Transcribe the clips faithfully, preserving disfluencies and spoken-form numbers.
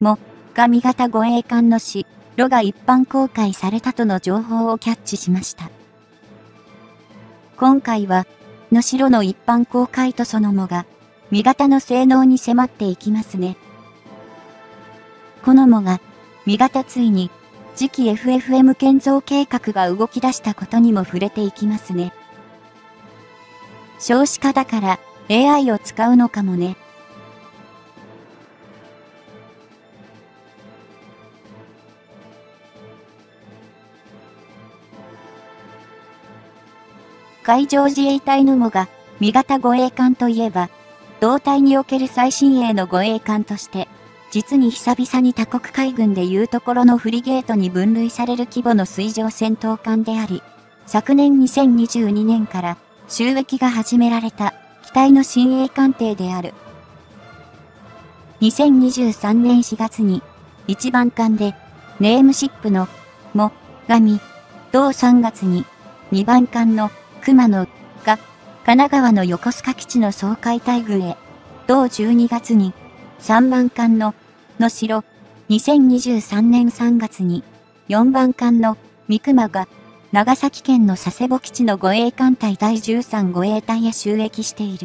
も、が味方護衛艦のしろが一般公開されたとの情報をキャッチしました。今回は、能代の一般公開とその後が、味方の性能に迫っていきますね。このもが、味方ついに、次期 エフエフエム 建造計画が動き出したことにも触れていきますね。少子化だから エーアイ を使うのかもね。海上自衛隊のもが、味方護衛艦といえば、同隊における最新鋭の護衛艦として、実に久々に他国海軍でいうところのフリゲートに分類される規模の水上戦闘艦であり、昨年にせんにじゅうにねんから収益が始められた機体の新鋭艦艇である。にせんにじゅうさんねんしがつにいちばん艦でネームシップのも、がみ、同さんがつににばん艦の熊野が神奈川の横須賀基地の掃海隊群へ、同じゅうにがつにさんばん艦の能代、にせんにじゅうさんねんさんがつによんばん艦の三熊が長崎県の佐世保基地の護衛艦隊だいじゅうさん護衛隊へ就役している。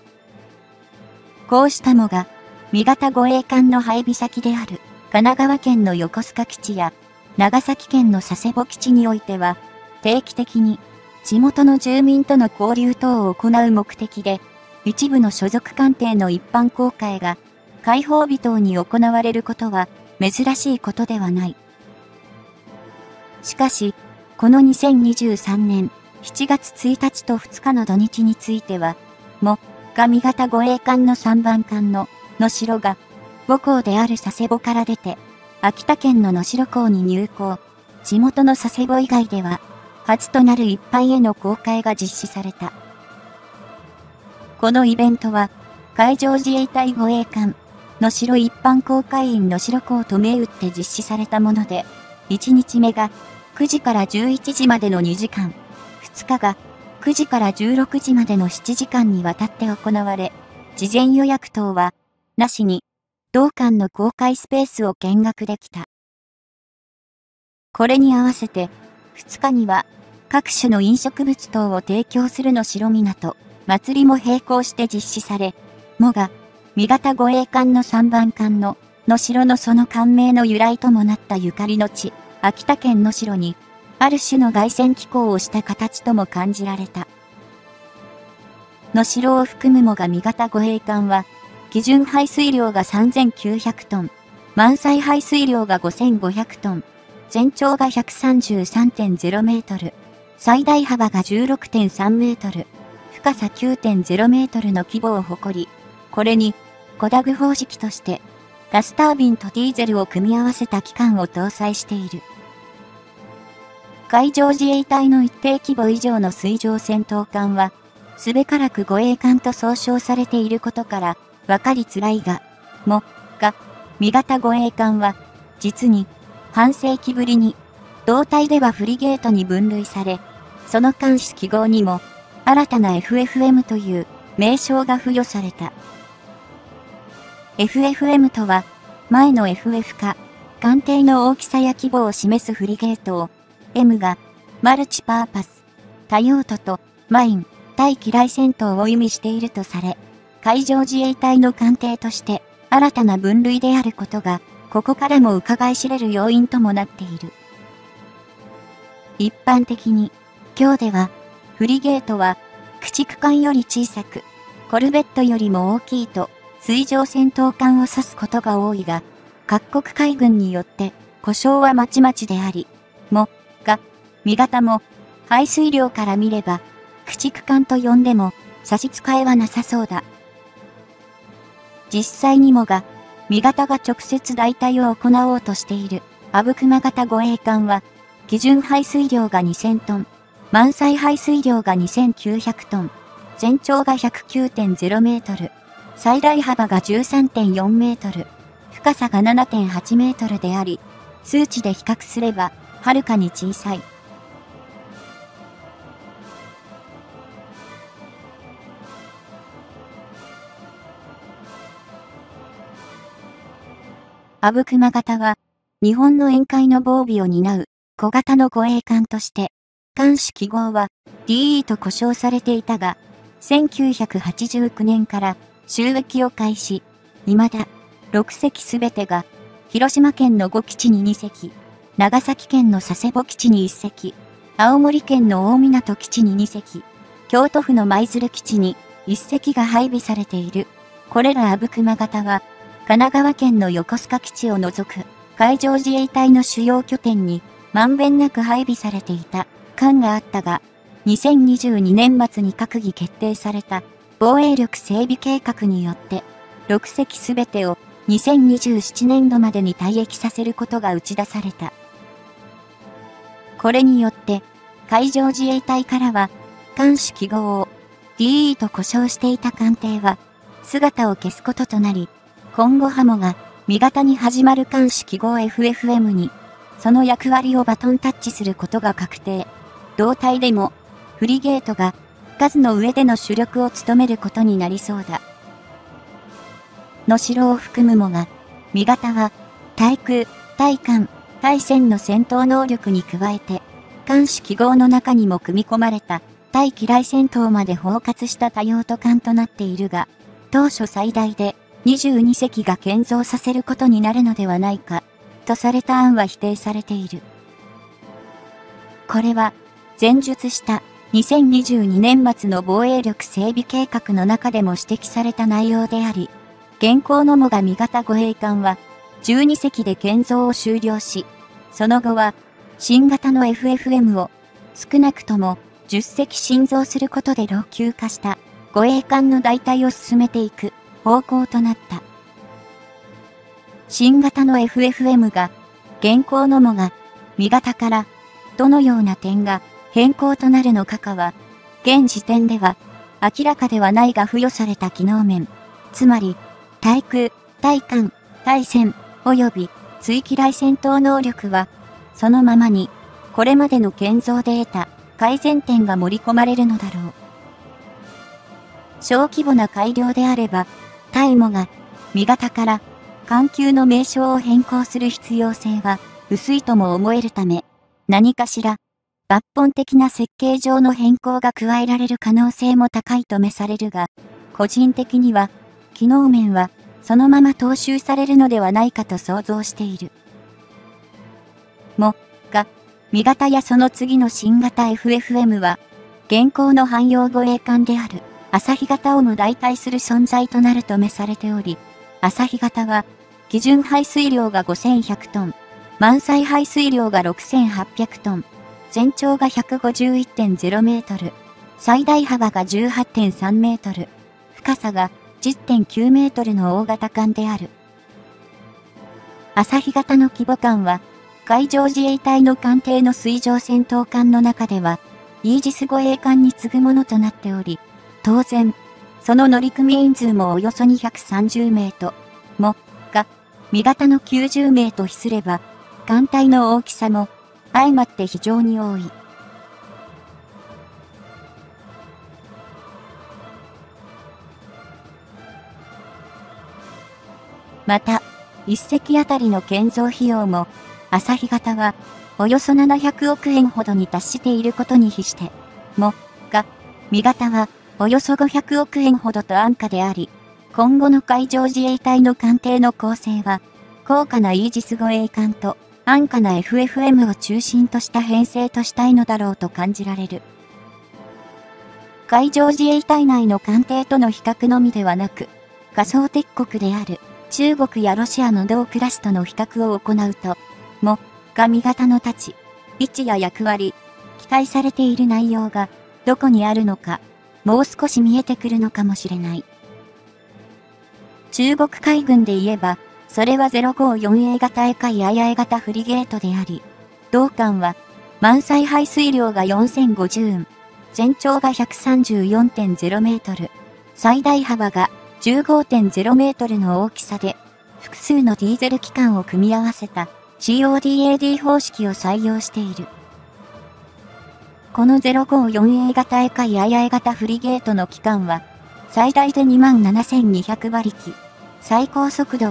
こうしたもが、味方護衛艦の配備先である神奈川県の横須賀基地や長崎県の佐世保基地においては、定期的に地元の住民との交流等を行う目的で、一部の所属艦艇の一般公開が開放日等に行われることは珍しいことではない。しかし、このにせんにじゅうさんねんしちがつついたちとふつかの土日については、も、が味方護衛艦のさんばん艦の能代が母港である佐世保から出て、秋田県の能代港に入港。地元の佐世保以外では、初となる一般への公開が実施された。このイベントは、海上自衛隊護衛艦、能代一般公開員能代港と銘打って実施されたもので、いちにちめがくじからじゅういちじまでのにじかん、ふつかがくじからじゅうろくじまでのななじかんにわたって行われ、事前予約等は、なしに、同艦の公開スペースを見学できた。これに合わせて、ふつかには、各種の飲食物等を提供する能代港、祭りも並行して実施され、もが、味方護衛艦のさんばん艦の能代のその艦名の由来ともなったゆかりの地、秋田県能代に、ある種の凱旋寄港をした形とも感じられた。能代を含むもが味方護衛艦は、基準排水量がさんぜんきゅうひゃくトン、満載排水量がごせんごひゃくトン、全長が ひゃくさんじゅうさんてんゼロメートル、最大幅が じゅうろくてんさんメートル、深さ きゅうてんゼロメートルの規模を誇り、これに、コダグ方式として、ガスタービンとディーゼルを組み合わせた機関を搭載している。海上自衛隊の一定規模以上の水上戦闘艦は、すべからく護衛艦と総称されていることから、わかりづらいが、も、が、味方護衛艦は、実に、半世紀ぶりに、同隊ではフリゲートに分類され、その艦種記号にも、新たな エフエフエム という名称が付与された。エフエフエム とは、前の エフエフ か、艦艇の大きさや規模を示すフリゲートを、M が、マルチパーパス、多用途と、マイン、対機雷戦闘を意味しているとされ、海上自衛隊の艦艇として、新たな分類であることが、ここからも伺い知れる要因ともなっている。一般的に、今日では、フリゲートは、駆逐艦より小さく、コルベットよりも大きいと、水上戦闘艦を指すことが多いが、各国海軍によって、呼称はまちまちであり、も、が、味方も、排水量から見れば、駆逐艦と呼んでも、差し支えはなさそうだ。実際にもが、味方が直接代替を行おうとしている、阿武隈型護衛艦は、基準排水量がにせんトン、満載排水量がにせんきゅうひゃくトン、全長が ひゃくきゅうてんゼロメートル、最大幅が じゅうさんてんよんメートル、深さが ななてんはちメートルであり、数値で比較すれば、はるかに小さい。 阿武隈型は、日本の沿海の防備を担う小型の護衛艦として、艦種記号は ディーイー と呼称されていたが、せんきゅうひゃくはちじゅうきゅうねんから就役を開始、未だろくせきすべてが、広島県のご基地ににせき、長崎県の佐世保基地にいっせき、青森県の大湊基地ににせき、京都府の舞鶴基地にいっせきが配備されている。これら阿武隈型は、神奈川県の横須賀基地を除く海上自衛隊の主要拠点にまんべんなく配備されていた艦があったが、にせんにじゅうにねん末に閣議決定された防衛力整備計画によって、ろくせきすべてをにせんにじゅうななねんどまでに退役させることが打ち出された。これによって、海上自衛隊からは、艦種記号を ディーイー と呼称していた艦艇は、姿を消すこととなり、今後ハモが、味方に始まる艦種記号 エフエフエム に、その役割をバトンタッチすることが確定。同隊でも、フリゲートが、数の上での主力を務めることになりそうだ。能代を含むもが、味方は、対空、対艦、対戦の戦闘能力に加えて、艦種記号の中にも組み込まれた、対機雷戦闘まで包括した多用途艦となっているが、当初最大でにじゅうにせきが建造させることになるのではないか、とされた案は否定されている。これは、前述したにせんにじゅうにねん末の防衛力整備計画の中でも指摘された内容であり、現行の最上型護衛艦はじゅうにせきで建造を終了し、その後は新型の エフエフエム を少なくともじゅっせき新造することで老朽化した護衛艦の代替を進めていく方向となった。新型の エフエフエム が現行のもが味型からどのような点が変更となるのかかは現時点では明らかではないが付与された機能面、つまり対空、対艦、対戦及び追機雷戦闘能力はそのままにこれまでの建造で得た改善点が盛り込まれるのだろう。小規模な改良であれば、対もが味型から艦級の名称を変更する必要性は薄いとも思えるため、何かしら抜本的な設計上の変更が加えられる可能性も高いとめされるが、個人的には機能面はそのまま踏襲されるのではないかと想像している。も、が、味型やその次の新型 エフエフエム は、現行の汎用護衛艦である朝日型をも代替する存在となるとめされており、朝日型は、基準排水量がごせんひゃくトン、満載排水量がろくせんはっぴゃくトン、全長が ひゃくごじゅういってんゼロメートル、最大幅が じゅうはってんさんメートル、深さが じゅってんきゅうメートルの大型艦である。朝日型の規模艦は、海上自衛隊の艦艇の水上戦闘艦の中では、イージス護衛艦に次ぐものとなっており、当然、その乗組員数もおよそにひゃくさんじゅうめいと、も、が、味型のきゅうじゅうめいと比すれば、艦隊の大きさも、相まって非常に多い。また、一隻あたりの建造費用も、朝日型は、およそななひゃくおくえんほどに達していることに比して、も、が、味型は、およそごひゃくおくえんほどと安価であり、今後の海上自衛隊の艦艇の構成は、高価なイージス護衛艦と安価な エフエフエム を中心とした編成としたいのだろうと感じられる。海上自衛隊内の艦艇との比較のみではなく、仮想敵国である中国やロシアの同クラスとの比較を行うと、も、が味型の立ち、位置や役割、期待されている内容がどこにあるのか、もう少し見えてくるのかもしれない。中国海軍で言えば、それは ゼロごーよんエー 型エカイアイアイ型フリゲートであり、同艦は満載排水量がよんせんごじゅううん、全長が ひゃくさんじゅうよんてんゼロメートル、最大幅が じゅうごてんゼロメートルの大きさで、複数のディーゼル機関を組み合わせた シーオーディーエーディー 方式を採用している。この ゼロごーよんエー 型エカイアイアイ型フリゲートの機関は、最大でにまんななせんにひゃくばりき、最高速度は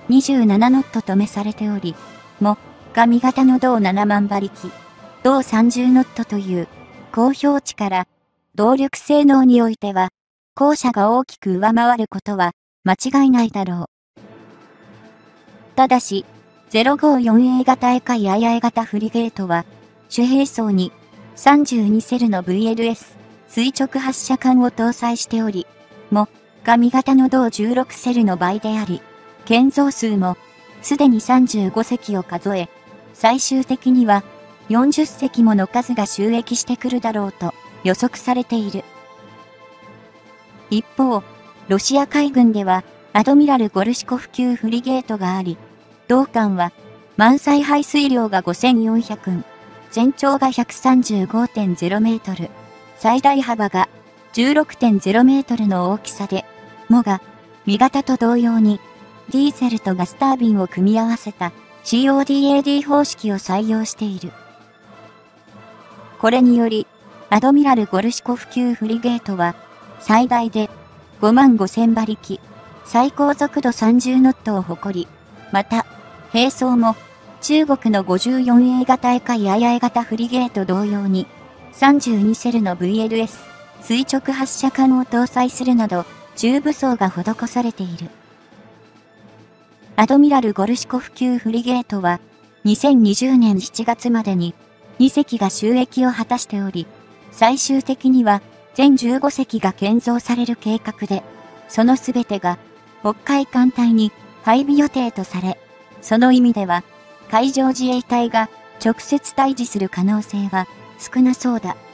にじゅうななノットとめされており、も、上型の同ななまんばりき、同さんじゅうノットという、高標値から、動力性能においては、後者が大きく上回ることは、間違いないだろう。ただし、ゼロごよんエー 型エカイアイアイ型フリゲートは、主兵装にさんじゅうにセルの ブイエルエス 垂直発射管を搭載しており、も、上型の同じゅうろくセルの倍であり、建造数もすでにさんじゅうごせきを数え、最終的にはよんじゅっせきもの数が収益してくるだろうと予測されている。一方、ロシア海軍ではアドミラル・ゴルシコフ級フリゲートがあり、同艦は満載排水量がごせんよんひゃく、全長が ひゃくさんじゅうごてんゼロメートル、最大幅が じゅうろくてんゼロメートルの大きさで、もが、味型と同様に、ディーゼルとガスタービンを組み合わせた シーオーディーエーディー 方式を採用している。これにより、アドミラル・ゴルシコフ級フリゲートは、最大でごまんごせんばりき、最高速度さんじゅうノットを誇り、また、兵装も中国の ごじゅうよんエー 型エカイアイアイ型フリゲート同様に、さんじゅうにセルの ブイエルエス 垂直発射管を搭載するなど、重武装が施されている。アドミラル・ゴルシコフ級フリゲートは、にせんにじゅうねんしちがつまでににせきが就役を果たしており、最終的には全じゅうごせきが建造される計画で、そのすべてが北海艦隊に配備予定とされ、その意味では海上自衛隊が直接対峙する可能性は少なそうだ。